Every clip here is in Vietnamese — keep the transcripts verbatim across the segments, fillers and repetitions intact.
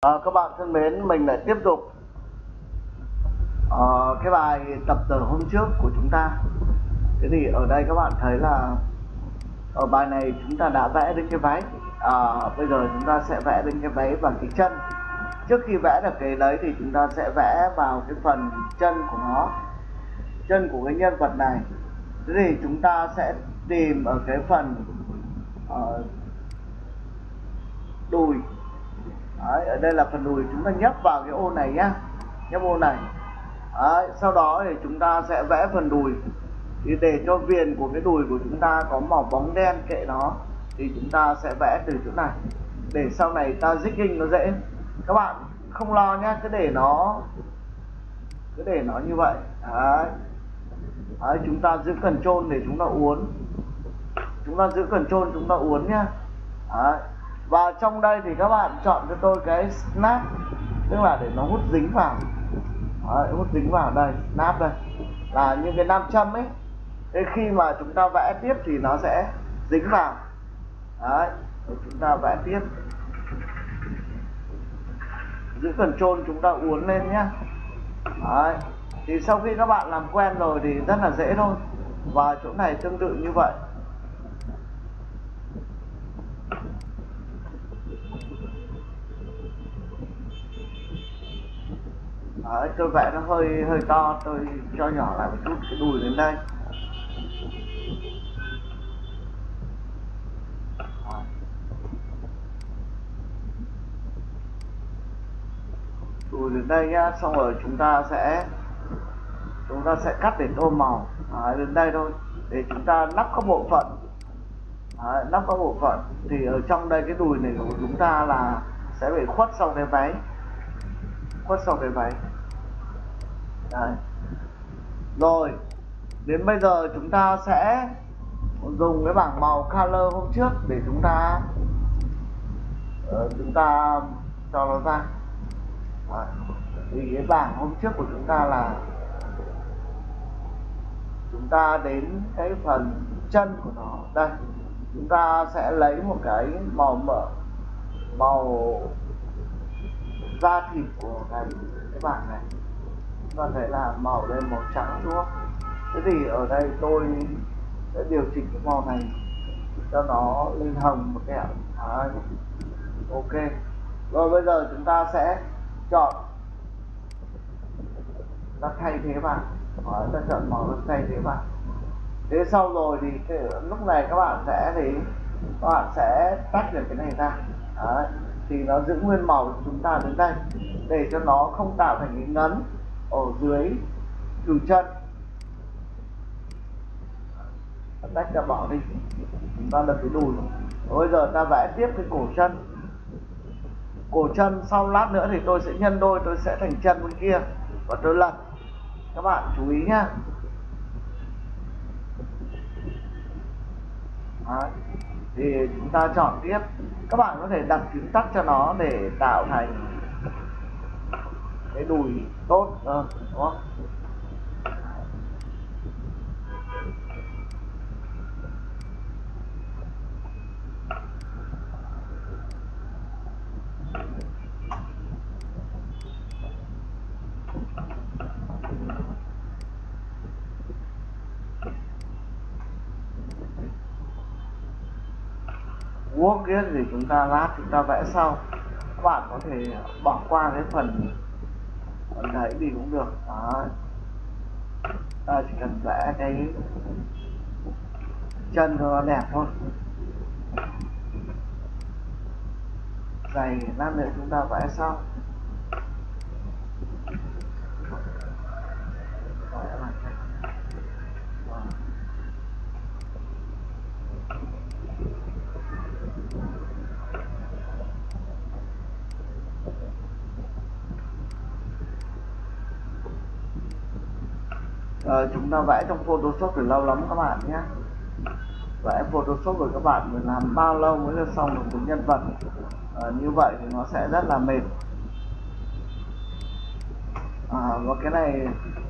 À, các bạn thân mến, mình lại tiếp tục uh, cái bài tập từ hôm trước của chúng ta. Thế thì ở đây các bạn thấy là ở bài này chúng ta đã vẽ đến cái váy. À, bây giờ chúng ta sẽ vẽ đến cái váy và cái chân. Trước khi vẽ được cái đấy thì chúng ta sẽ vẽ vào cái phần chân của nó, chân của cái nhân vật này. Thế thì chúng ta sẽ tìm ở cái phần uh, đùi. Đấy, ở đây là phần đùi, chúng ta nhấp vào cái ô này nhá, nhấp ô này. Đấy, sau đó thì chúng ta sẽ vẽ phần đùi. Thì để cho viền của cái đùi của chúng ta có màu bóng đen kệ nó, thì chúng ta sẽ vẽ từ chỗ này để sau này ta jigging nó dễ. Các bạn không lo nhé, cứ để nó cứ để nó như vậy. Đấy. Đấy, chúng ta giữ Ctrl để chúng ta uốn, chúng ta giữ Ctrl chúng ta uốn nhá. Đấy. Và trong đây thì các bạn chọn cho tôi cái snap, tức là để nó hút dính vào. Đấy, hút dính vào đây, snap đây là những cái nam châm ấy. Thế khi mà chúng ta vẽ tiếp thì nó sẽ dính vào. Đấy, rồi chúng ta vẽ tiếp, giữ Ctrl chúng ta uốn lên nhé. Đấy, thì sau khi các bạn làm quen rồi thì rất là dễ thôi. Và chỗ này tương tự như vậy. Đấy, tôi vẽ nó hơi hơi to, tôi cho nhỏ lại một chút cái đùi đến đây. Đấy. Đùi đến đây nhá, xong rồi chúng ta sẽ chúng ta sẽ cắt để tô màu. Đấy, đến đây thôi để chúng ta lắp các bộ phận. Đấy, lắp các bộ phận thì ở trong đây cái đùi này của chúng ta là sẽ bị khuất sau cái váy, khuất sau cái váy. Đấy. Rồi đến bây giờ chúng ta sẽ dùng cái bảng màu color hôm trước để chúng ta uh, chúng ta cho nó ra. Đấy. Thì cái bảng hôm trước của chúng ta là chúng ta đến cái phần chân của nó đây, chúng ta sẽ lấy một cái màu mỡ, màu da thịt của cái cái bảng này. Chúng ta thấy là màu đây màu trắng đúng không? Thế thì ở đây tôi sẽ điều chỉnh cái màu này cho nó lên hồng một kẹo. Đấy. Ok. Rồi bây giờ chúng ta sẽ chọn, ta thay thế vào. Đấy, ta chọn màu ta thay thế vào. Thế sau rồi thì cái, lúc này các bạn sẽ thì các bạn sẽ tách được cái này ra. Đấy. Thì nó giữ nguyên màu của chúng ta đến đây để cho nó không tạo thành cái ngấn ở dưới cừu chân. Tách ra bỏ đi, chúng ta lật cái đùi. Bây giờ ta vẽ tiếp cái cổ chân. Cổ chân sau lát nữa thì tôi sẽ nhân đôi, tôi sẽ thành chân bên kia và tôi lật. Các bạn chú ý nhá. Đấy. Thì chúng ta chọn tiếp. Các bạn có thể đặt phím tắt cho nó để tạo thành cái đùi tốt hơn, đúng không? Work kia thì chúng ta lát chúng ta vẽ sau. Các bạn có thể bỏ qua cái phần phần đấy thì cũng được. Đó. Ta chỉ cần vẽ cái chân cho nó đẹp thôi. Giày lát nữa chúng ta vẽ sau. Ờ, chúng ta vẽ trong Photoshop từ lâu lắm các bạn nhé. Vẽ Photoshop rồi các bạn phải làm bao lâu mới được xong được một nhân vật. Ờ, như vậy thì nó sẽ rất là mệt. À, và cái này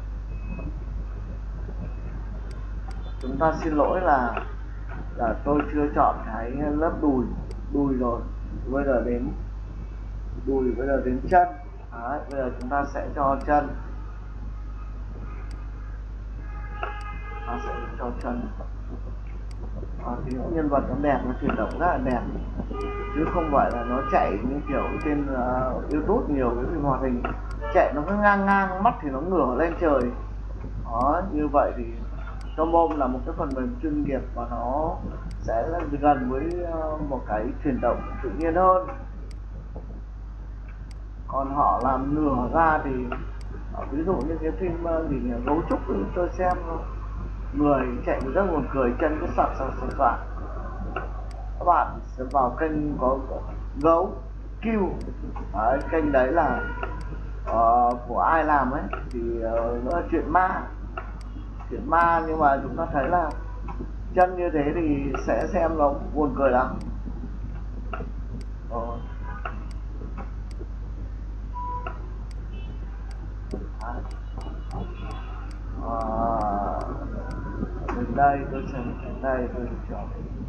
chúng ta xin lỗi là là tôi chưa chọn cái lớp đùi đùi rồi. Bây giờ đến đùi bây giờ đến chân. Đấy, bây giờ chúng ta sẽ cho chân, ta sẽ cho chân. À, thì những nhân vật nó đẹp, nó chuyển động rất là đẹp, chứ không phải là nó chạy như kiểu trên uh, YouTube nhiều cái phim hoạt hình chạy nó cứ ngang ngang, mắt thì nó ngửa lên trời. Đó, như vậy thì Trombone là một cái phần mềm chuyên nghiệp và nó sẽ gần với uh, một cái chuyển động tự nhiên hơn. Còn họ làm nửa ra thì uh, ví dụ như cái phim uh, gì nhỉ, Gấu Trúc thì tôi xem người chạy rất buồn cười, chân cứ sặc sặc sặc sặc. Các bạn sẽ vào kênh có Gấu Q, đấy, kênh đấy là uh, của ai làm ấy thì uh, nó là chuyện ma, chuyện ma, nhưng mà chúng ta thấy là chân như thế thì sẽ xem nó buồn cười lắm. Ờ. À, đến đây tôi xem, đến đây tôi chọn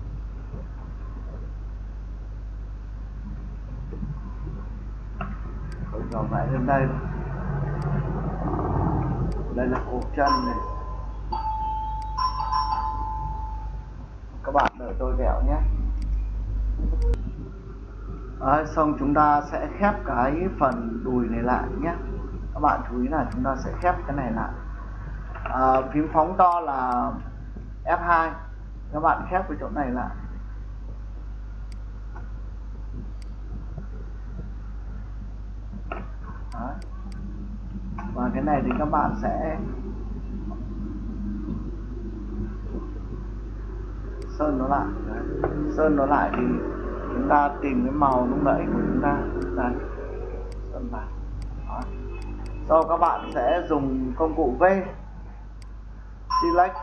tôi chọn vẽ lên đây. Đây là cổ chân này, các bạn đợi tôi vẹo nhé. Đấy, xong chúng ta sẽ khép cái phần đùi này lại nhé. Các bạn chú ý là chúng ta sẽ khép cái này lại. À, phím phóng to là F hai, các bạn khép cái chỗ này lại. Đấy. Và cái này thì các bạn sẽ sơn nó lại. Đấy. Sơn nó lại thì chúng ta tìm cái màu lúc nãy của chúng ta. Đây. Sơn lại. Đó. Sau các bạn sẽ dùng công cụ V, Select.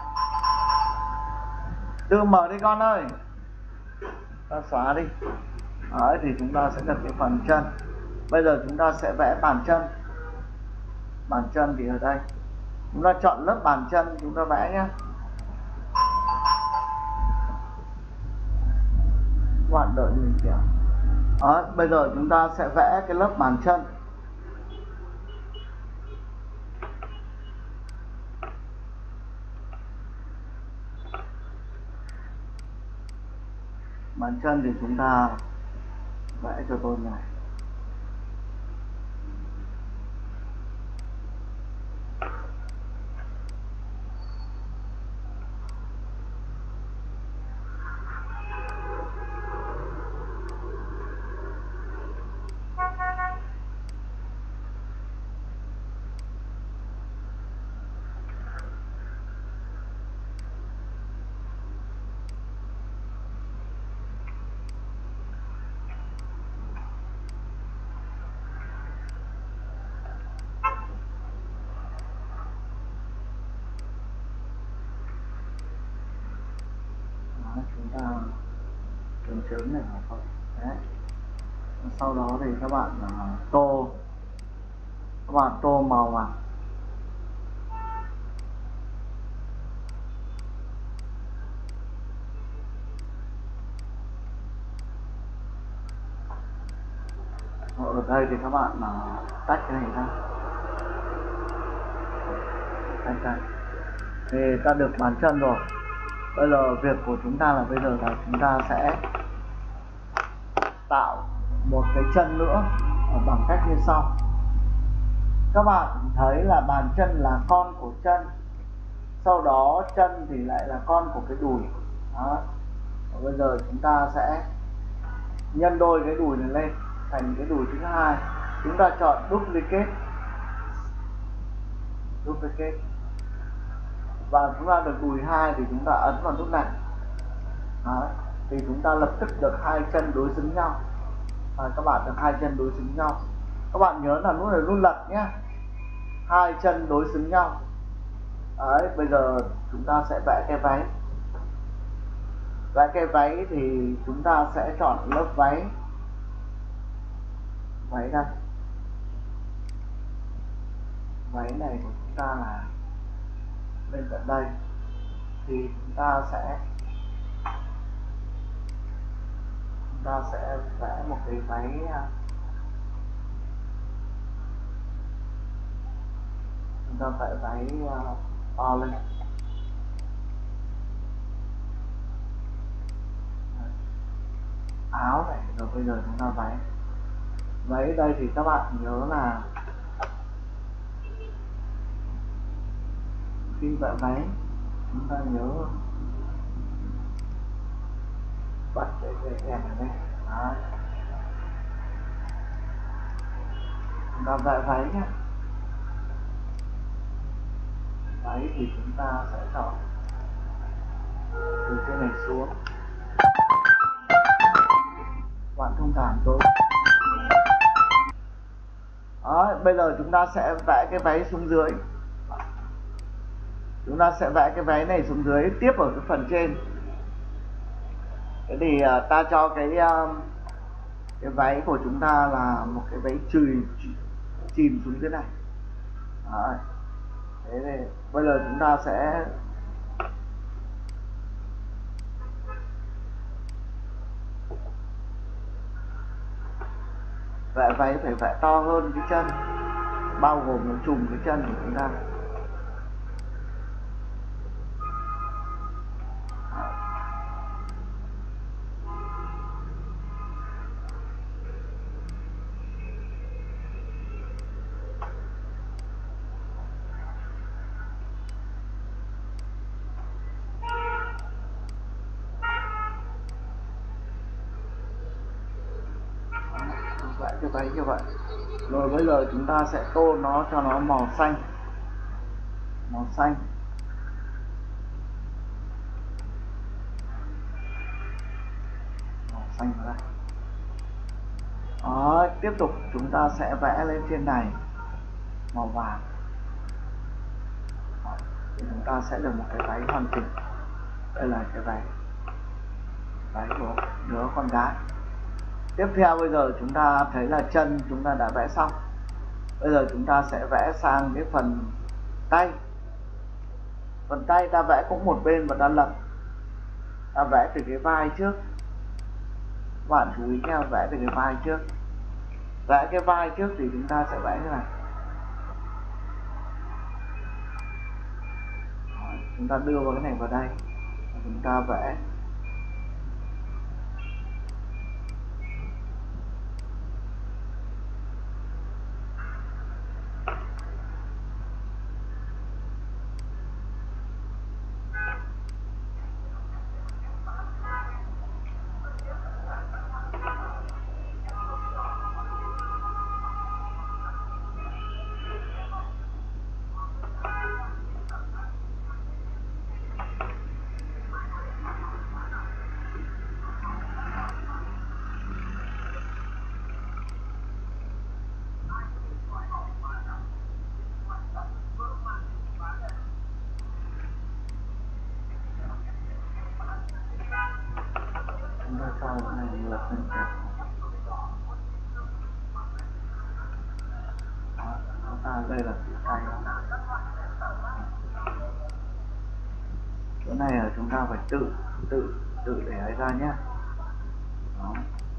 Tự mở đi con ơi. Ta xóa đi. Đấy, thì chúng ta sẽ được cái phần chân. Bây giờ chúng ta sẽ vẽ bàn chân. Bàn chân thì ở đây. Chúng ta chọn lớp bàn chân, chúng ta vẽ nhé. Các bạn đợi mình kiểu. Đó, bây giờ chúng ta sẽ vẽ cái lớp bàn chân. Bàn chân thì chúng ta vẽ cho tôi này. Chúng ta chấm chấm này là không. Đấy. Sau đó thì các bạn uh, tô các bạn tô màu vào. Ở đây thì các bạn uh, tách cái này ra, tách ra thì ta được bàn chân rồi. Bây giờ việc của chúng ta là bây giờ là chúng ta sẽ tạo một cái chân nữa bằng cách như sau. Các bạn thấy là bàn chân là con của chân, sau đó chân thì lại là con của cái đùi. Đó. Và bây giờ chúng ta sẽ nhân đôi cái đùi này lên thành cái đùi thứ hai. Chúng ta chọn duplicate, duplicate và chúng ta được đùi hai thì chúng ta ấn vào nút này. Đó. Thì chúng ta lập tức được hai chân đối xứng nhau. À, các bạn được hai chân đối xứng nhau. Các bạn nhớ là nút này nút lật nhé. Hai chân đối xứng nhau. Đấy, bây giờ chúng ta sẽ vẽ cái váy. Vẽ cái váy thì chúng ta sẽ chọn lớp váy. Váy đây. Váy này của chúng ta là bên tận đây. Thì chúng ta sẽ chúng ta sẽ vẽ một cái váy chúng ta vẽ váy uh, to lên. Áo này, rồi bây giờ chúng ta váy. Váy đây thì các bạn nhớ là khi vẽ váy chúng ta nhớ bật cái cái đèn này lên. Đấy. Chúng ta vẽ váy nhé. Váy thì chúng ta sẽ chọn từ trên này xuống. Bạn thông cảm tôi. Đó, bây giờ chúng ta sẽ vẽ cái váy xuống dưới. Chúng ta sẽ vẽ cái váy này xuống dưới tiếp ở cái phần trên. Thế thì uh, ta cho cái uh, cái váy của chúng ta là một cái váy chùi chìm xuống dưới này. Đấy. Thế thì bây giờ chúng ta sẽ vẽ váy phải vẽ to hơn cái chân, bao gồm nó trùm cái chân của chúng ta. Vẽ cái váy như vậy. Rồi bây giờ chúng ta sẽ tô nó cho nó màu xanh. Màu xanh. Màu xanh vào đây. Đó, tiếp tục chúng ta sẽ vẽ lên trên này màu vàng. Đó, thì chúng ta sẽ được một cái váy hoàn chỉnh. Đây là cái váy váy của đứa con gái. Tiếp theo bây giờ chúng ta thấy là chân chúng ta đã vẽ xong. Bây giờ chúng ta sẽ vẽ sang cái phần tay. Phần tay ta vẽ cũng một bên và ta lật. Ta vẽ từ cái vai trước. Các bạn chú ý nha, vẽ từ cái vai trước. Vẽ cái vai trước thì chúng ta sẽ vẽ như này. Đó, chúng ta đưa vào cái này vào đây. Chúng ta vẽ chúng ta cho cái này ngược lên kẹp. Đó, chúng ta đây là cái tay. Chỗ này là chúng ta phải tự tự tự để ấy ra nhé. Đó.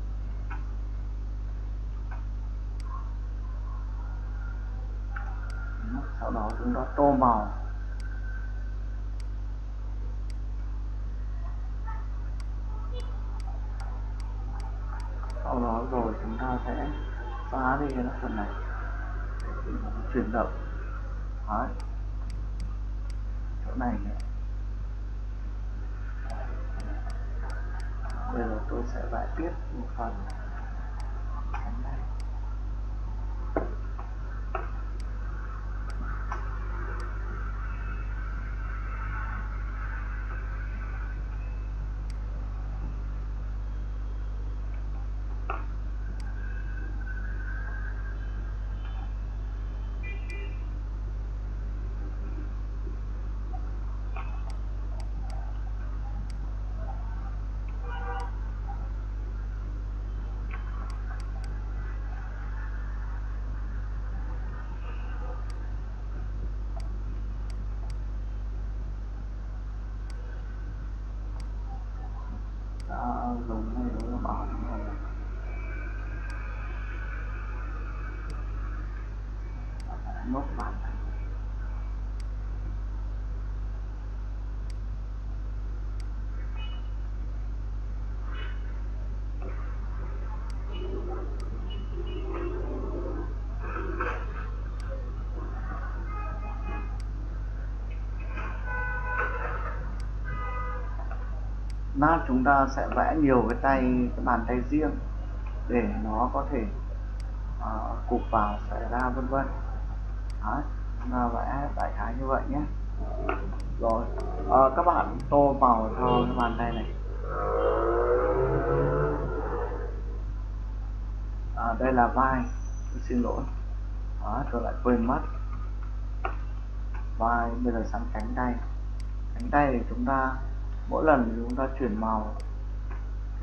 Sau đó chúng ta tô màu. Sau đó rồi chúng ta sẽ xóa đi cái phần này để nó chuyển động. Đấy. Chỗ này nữa. Bây giờ tôi sẽ vẽ tiếp một phần cánh này. Đó, dùng này để bỏ này. Nốt bản này. Lát chúng ta sẽ vẽ nhiều cái tay, cái bàn tay riêng để nó có thể uh, cụp vào, xảy ra vân vân. Đấy, chúng ta vẽ đại khái như vậy nhé. Rồi uh, các bạn tô màu cho cái bàn tay này. À, đây là vai, tôi xin lỗi. Đó, tôi lại quên mất. Vai, bây giờ sang cánh tay. Cánh tay thì chúng ta mỗi lần chúng ta chuyển màu thì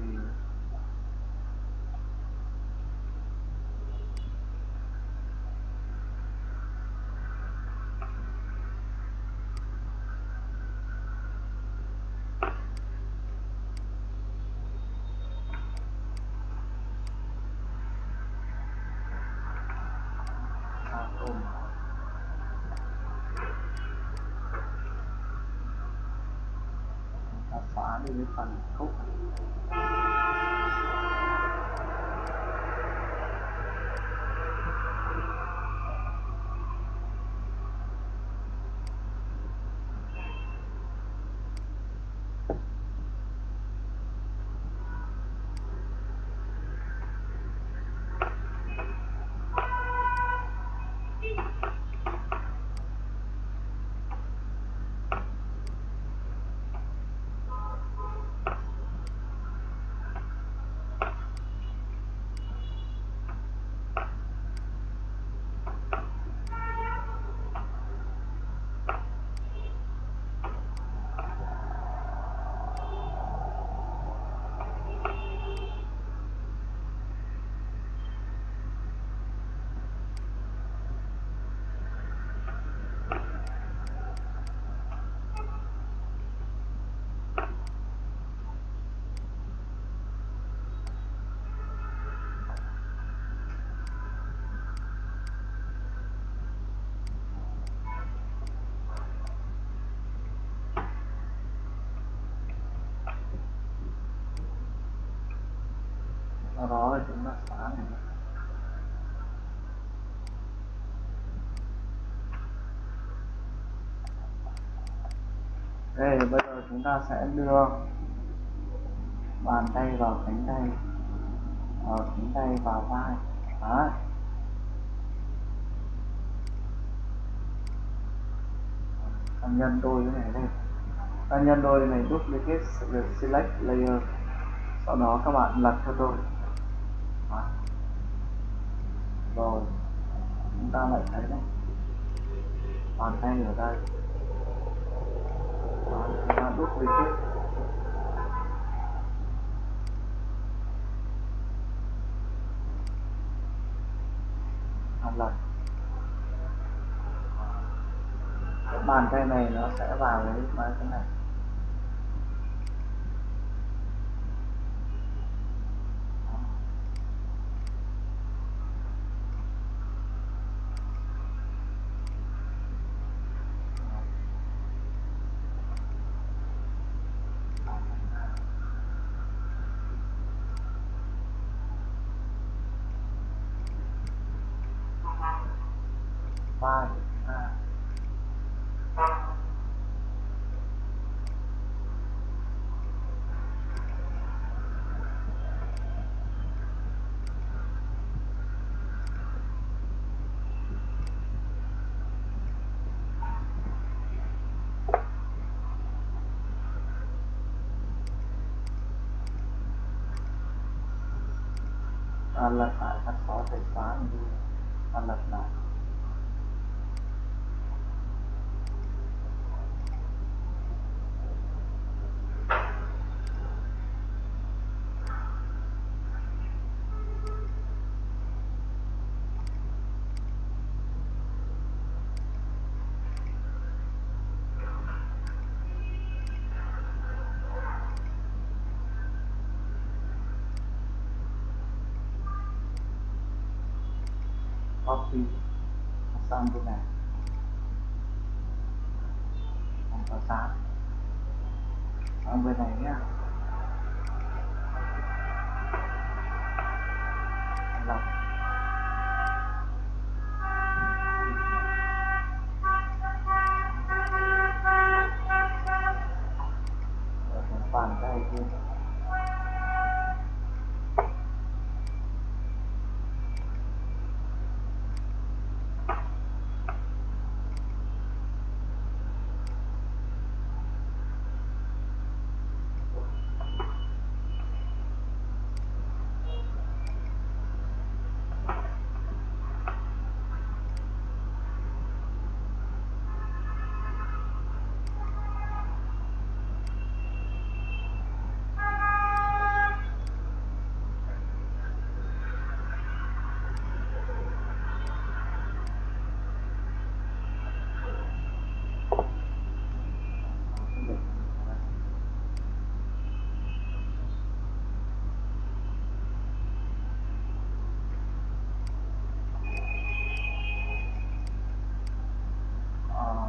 à, ôm. Chúng ta xóa đi cái phần khúc. Sau đó thì chúng ta xóa này. Đây, bây giờ chúng ta sẽ đưa bàn tay vào cánh tay, ở cánh tay vào vai. Đó. Ta nhân đôi cái này lên. Ta nhân đôi này duplicate select layer. Sau đó các bạn lật theo tôi. Đó. Rồi chúng ta lại thấy đấy, bàn tay ở đây. Đó, chúng ta duplicate. Lật. Cái bàn tay này nó sẽ vào lấy mấy cái này. Vai à. À, lật lại, cắt xóa thể xóa đi, à, lật lại. Copy sang bên này, không có sát sang bên này nhé. Lọc. Bàn tay kia.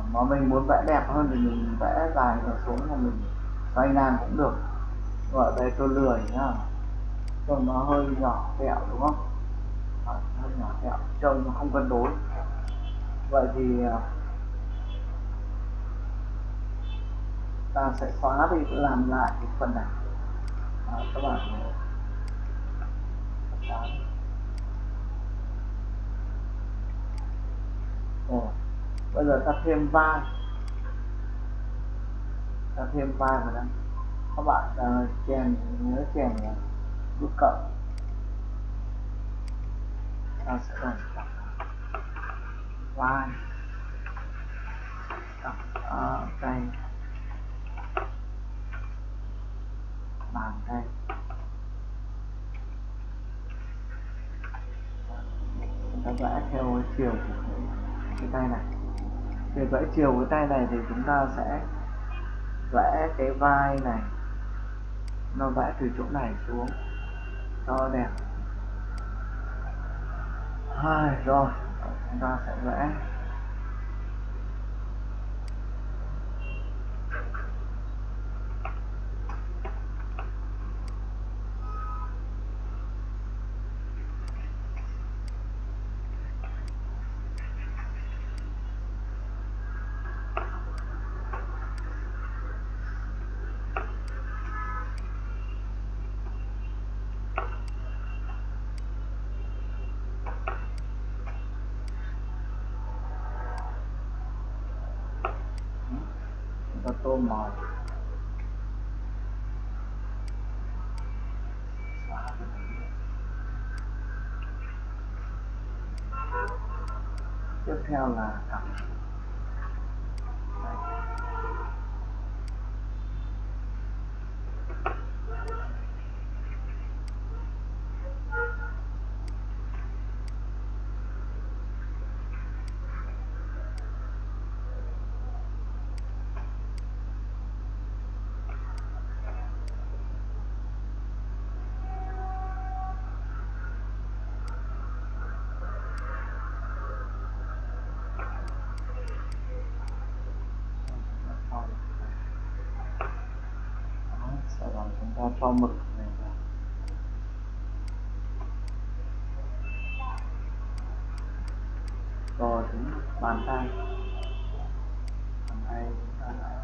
mà mình muốn vẽ đẹp hơn thì mình vẽ dài và xuống, mà mình xoay ngang cũng được. Ở đây tôi lười nhá, trông nó hơi nhỏ tẹo đúng không? À, hơi nhỏ tẹo, trông nó không cân đối. Vậy thì ta sẽ xóa đi, làm lại cái phần này. Đó, các bạn xóa. Ồ, bây giờ ta thêm vai, ta thêm vai vào đây. Các bạn uh, chèn, nhớ chèn nút cộng, ta sẽ làm vai ở đây, bàn đây. Chúng ta vẽ theo cái chiều của cái tay này. Để vẽ chiều cái tay này thì chúng ta sẽ vẽ cái vai này, nó vẽ từ chỗ này xuống cho đẹp. Hai rồi, chúng ta sẽ vẽ tô màu. Tiếp theo là cặp. Sau đó chúng ta cho mực này vào. Rồi chúng bàn tay, bàn tay chúng ta đã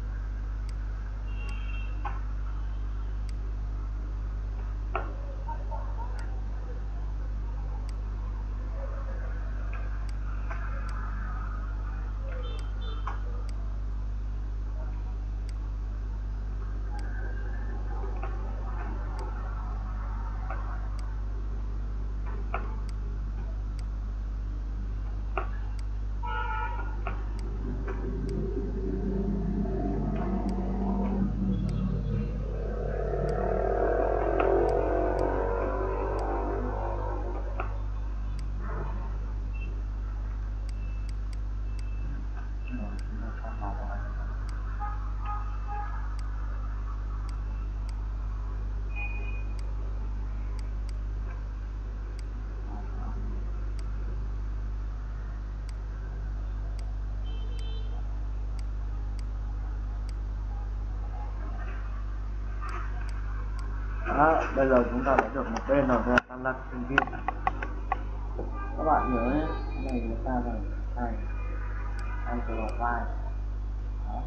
đó, bây giờ chúng ta đã được một bên rồi, ta lật bên kia. Các bạn nhớ nhé, cái này người ta là này, hai cái đầu vai. Đó.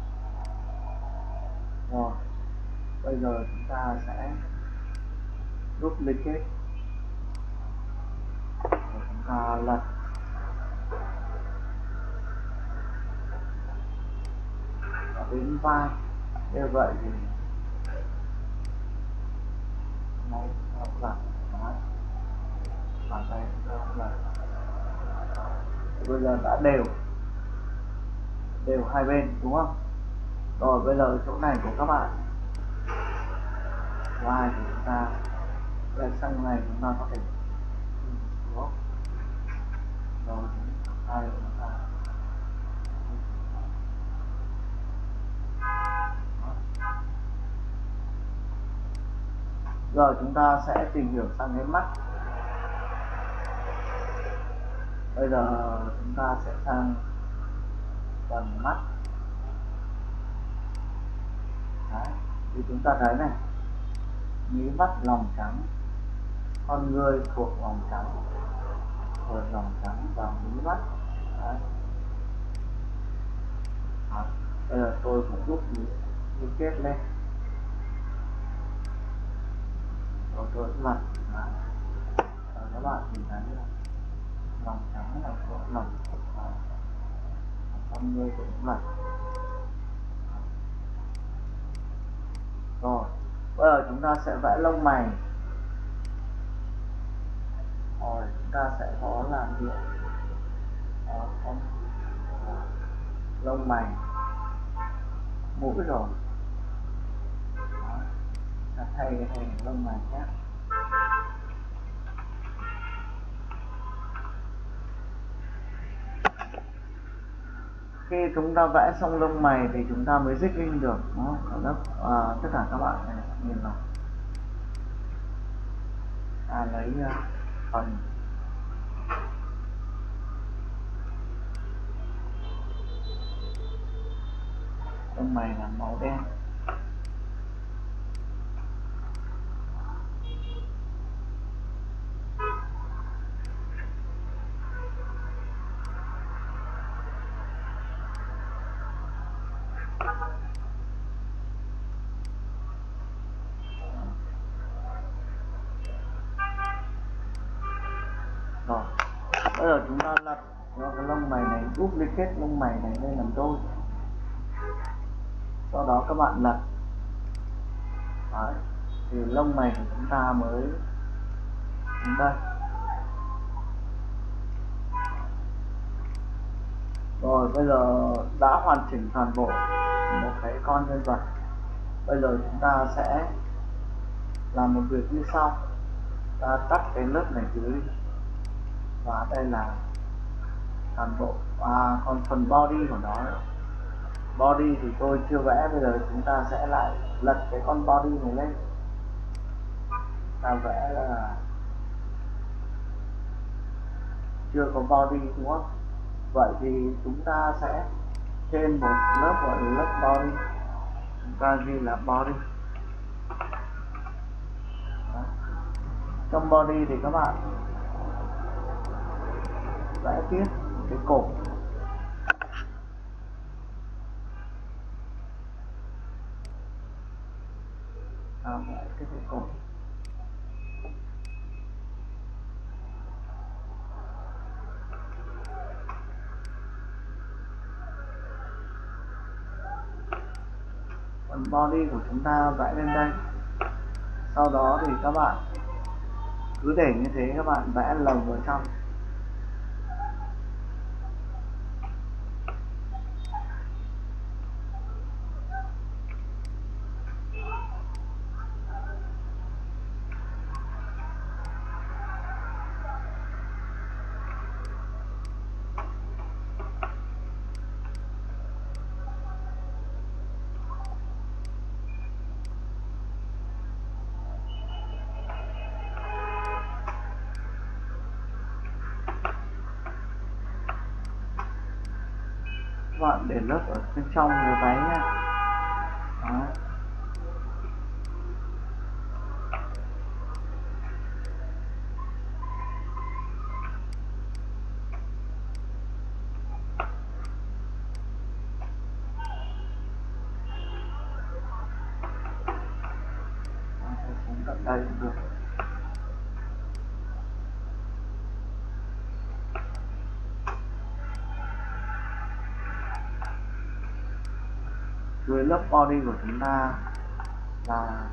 Rồi, bây giờ chúng ta sẽ duplicate, rồi chúng ta lật ở đến vai. Như vậy thì này nó lật, bàn tay nó lật. Bây giờ đã đều đều hai bên đúng không? Rồi bây giờ chỗ này của các bạn, vai thì chúng ta lật sang này, chúng ta có thể xuống. Rồi hai chúng ta giờ chúng ta sẽ tìm hiểu sang cái mắt. Bây giờ chúng ta sẽ sang Tầm mắt. Đấy, thì chúng ta thấy này, mí mắt lòng trắng, con người thuộc lòng trắng, rồi lòng trắng và mí mắt. Đấy. Đó. Bây giờ tôi cũng rút liên kết lên, rồi tôi mặt. Rồi các bạn nhìn thấy là lòng trắng là thuộc lòng, con người cũng mặt. Rồi bây giờ chúng ta sẽ vẽ lông mày. Rồi chúng ta sẽ có làm gì? Đó, con lông mày, mũi rồi. Đó. Ta thay cái thay lông mày khác. Khi chúng ta vẽ xong lông mày thì chúng ta mới dích in được. Đó, ở lớp à, tất cả các bạn này nhìn vào. Ta lấy uh, phần lông mày là màu đen. Rồi bây giờ chúng ta lật cho cái lông mày này, duplicate lông mày này lên làm đôi. Sau đó các bạn lật. Đấy, thì lông mày của chúng ta mới đến đây. Rồi bây giờ đã hoàn chỉnh toàn bộ một cái con nhân vật. Bây giờ chúng ta sẽ làm một việc như sau. Ta tắt cái lớp này dưới, và đây là toàn bộ. À, còn phần body của nó, body thì tôi chưa vẽ. Bây giờ chúng ta sẽ lại lật cái con body này lên, ta vẽ là chưa có body đúng không? Vậy thì chúng ta sẽ thêm một lớp gọi là lớp body. Chúng ta ghi là body. Đó. Trong body thì các bạn vẽ tiếp cái cổ. À, vẽ cái cổ. Phần body của chúng ta vẽ lên đây. Sau đó thì các bạn cứ để như thế, các bạn vẽ lồng vào trong. Các bạn để lớp ở bên trong cái váy nha. Đó. Xuống tận đây cũng được. Dưới lớp body của chúng ta là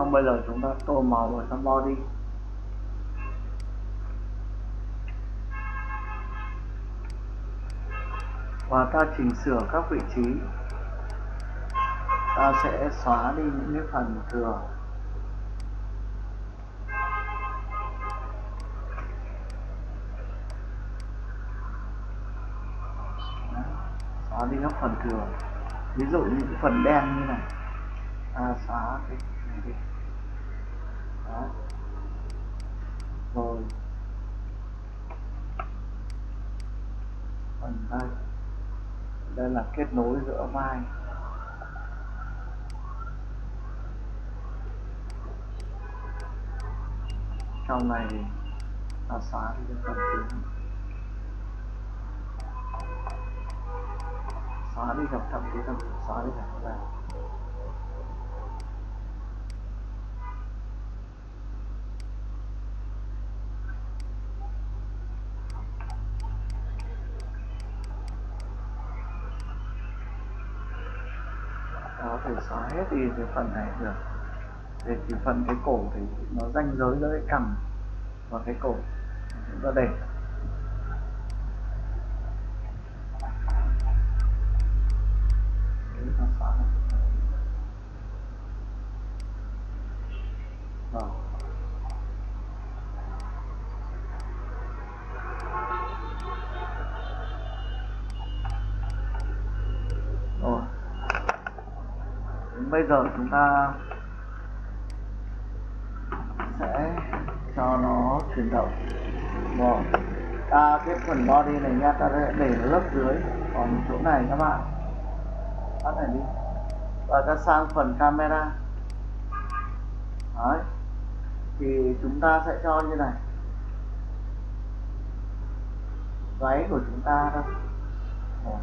Xong bây giờ chúng ta tô màu vào trong body. Và ta chỉnh sửa các vị trí. Ta sẽ xóa đi những cái phần thừa. Đó, xóa đi các phần thừa. Ví dụ như cái phần đen như này, ta xóa cái này đi. Đó. Rồi phần đây, đây là kết nối giữa vai. Trong này ta xóa đi cái phần dưới, xóa đi gặp thậm chí thậm chí xóa đi cả cái này. Có thể xóa hết đi cái phần này được, để chỉ phần cái cổ thì nó ranh giới giữa cái cằm và cái cổ chúng ta để. Đấy, ta xóa này. Rồi. Rồi. Bây giờ chúng ta sẽ cho nó chuyển động. Rồi. Ta cái phần body này nha, ta sẽ để nó lớp dưới, còn chỗ này các bạn tắt này đi. Và ta sang phần camera. Đấy. Thì chúng ta sẽ cho như này. Váy của chúng ta đâu. Rồi.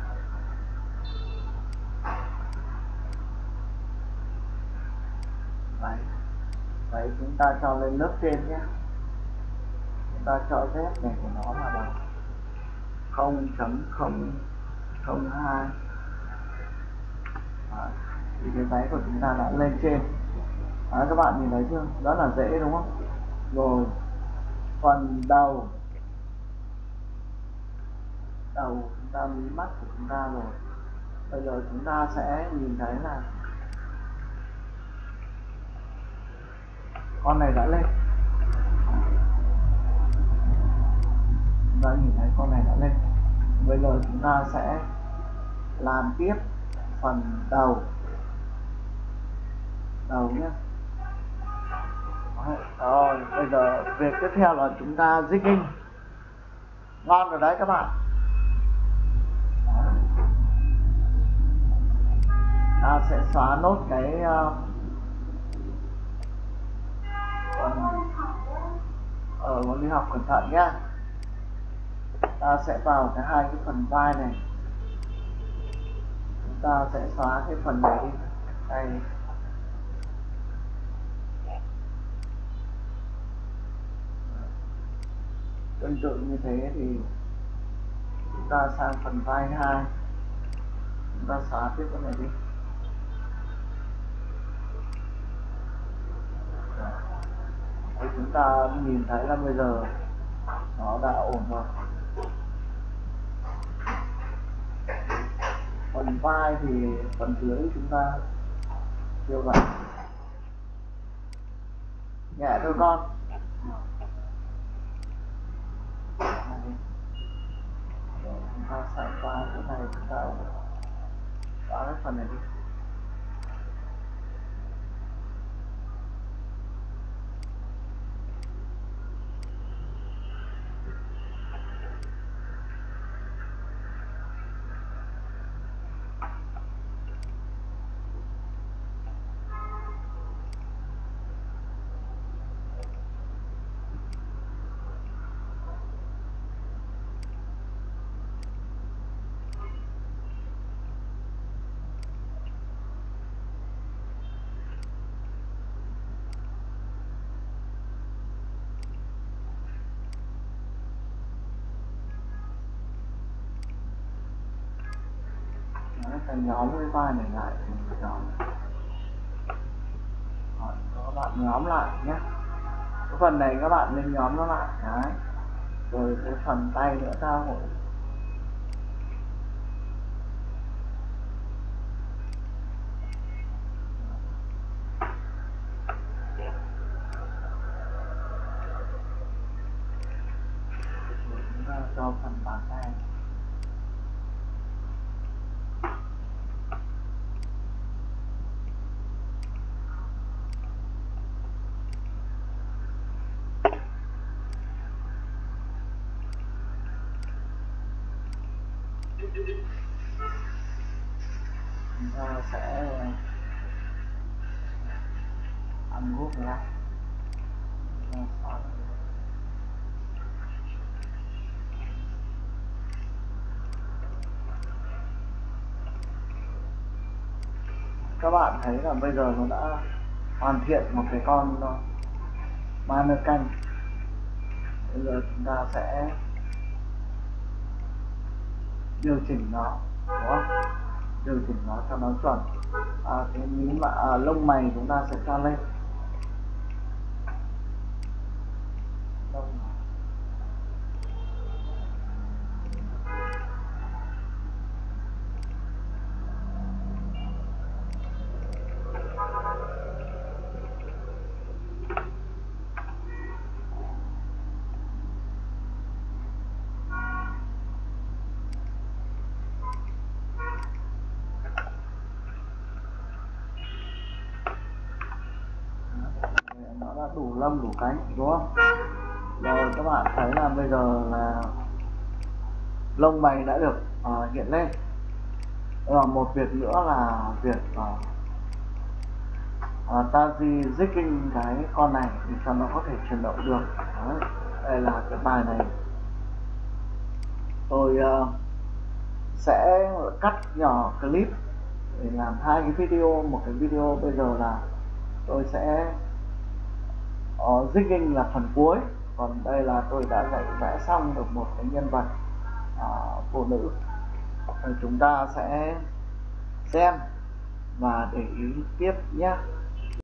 Váy. Váy chúng ta cho lên lớp trên nhé. Chúng ta cho Z này của nó là bằng không chấm không không hai. Thì cái váy của chúng ta đã lên trên. Đấy, các bạn nhìn thấy chưa? Rất là dễ đúng không? Rồi phần đầu, đầu chúng ta mí mắt của chúng ta rồi. Bây giờ chúng ta sẽ nhìn thấy là con này đã lên. Chúng ta nhìn thấy con này đã lên. Bây giờ chúng ta sẽ làm tiếp phần đầu. Đầu nhé. Rồi, bây giờ việc tiếp theo là chúng ta jigging. Ngon rồi đấy các bạn. Ta sẽ xóa nốt cái uh, phần ở môn đi học cẩn thận nhé. Ta sẽ vào cái hai cái phần vai này. Chúng ta sẽ xóa cái phần này đi. Đây. Tương tự như thế thì chúng ta sang phần vai hai. Chúng ta xóa tiếp cái này đi. Thì chúng ta nhìn thấy là bây giờ nó đã ổn rồi. Phần vai thì phần dưới chúng ta chưa vậy. Nhẹ thôi con. Rồi chúng ta sẽ qua cái này, chúng ta xóa cái phần này đi. Đấy, ta nhóm cái vai này lại thành một nhóm. Rồi, các bạn nhóm lại nhé. Cái phần này các bạn nên nhóm nó lại. Đấy. Rồi cái phần tay nữa ta hội chúng ta cho phần bàn tay. Chúng ta sẽ ăn gút ra. Các bạn thấy là bây giờ nó đã hoàn thiện một cái con mannequin. Bây giờ chúng ta sẽ điều chỉnh nó, đúng không? Điều chỉnh nó cho nó chuẩn. À, cái mí mà à, lông mày chúng ta sẽ cho lên. Lông nó đã đủ lông đủ cánh, đúng không? Rồi các bạn thấy là bây giờ là lông mày đã được uh, hiện lên. Và một việc nữa là việc uh, uh, ta di jigging cái con này thì cho nó có thể chuyển động được. Đấy. Đây là cái bài này tôi uh, sẽ cắt nhỏ clip để làm hai cái video. Một cái video bây giờ là tôi sẽ uh, jigging là phần cuối, còn đây là tôi đã dạy vẽ xong được một cái nhân vật uh, phụ nữ. Rồi chúng ta sẽ xem và để ý tiếp nhé.